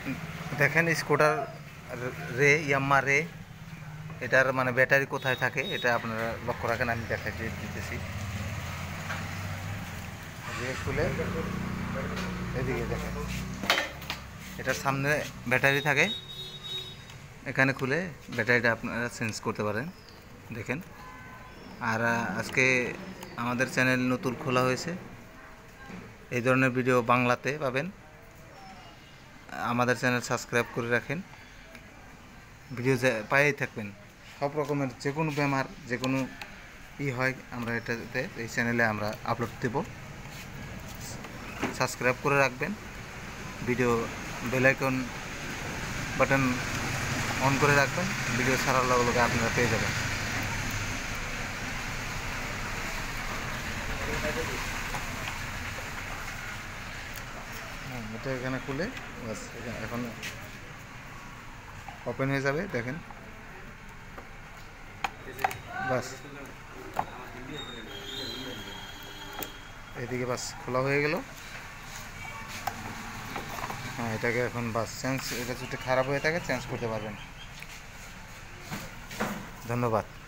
দেখেন স্কুটার রে, ইয়াম্মা রে, এটার মানে ব্যাটারি কোথায় থাকে এটা আপনারা লক্ষ্য রাখেন। আমি দেখাই দিতেছি। খুলে এদিকে দেখেন, এটার সামনে ব্যাটারি থাকে, এখানে খুলে ব্যাটারিটা আপনারা চেঞ্জ করতে পারেন। দেখেন, আর আজকে আমাদের চ্যানেল নতুন খোলা হয়েছে, এই ধরনের ভিডিও বাংলাতে পাবেন। আমাদের চ্যানেল সাবস্ক্রাইব করে রাখেন, ভিডিও পাইয়েই থাকবেন। সব রকমের যে কোনো বেমার, যে কোনো হয়, আমরা এটাতে এই চ্যানেলে আমরা আপলোড দেব। সাবস্ক্রাইব করে রাখবেন, video bell icon button on করে রাখবেন, ভিডিও ছাড়ার লগে লগে আপনারা পেয়ে যাবেন। এটা এখানে খুলে বাস এখন ওপেন হয়ে যাবে। দেখেন, বাস এদিকে বাস খোলা হয়ে গেল। হ্যাঁ, এটাকে এখন বাস চেঞ্জ, এটা যদি খারাপ হয়ে থাকে চেঞ্জ করতে পারবেন। ধন্যবাদ।